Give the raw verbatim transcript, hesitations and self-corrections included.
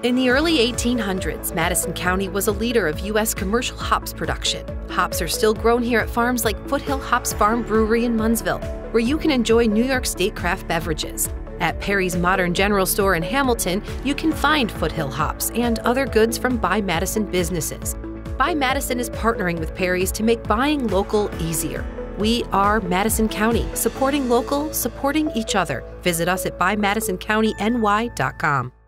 In the early eighteen hundreds, Madison County was a leader of U S commercial hops production. Hops are still grown here at farms like Foothill Hops Farm Brewery in Munnsville, where you can enjoy New York State craft beverages. At Parry's Modern General Store in Hamilton, you can find Foothill hops and other goods from Buy Madison businesses. Buy Madison is partnering with Parry's to make buying local easier. We are Madison County, supporting local, supporting each other. Visit us at buy madison county n y dot com.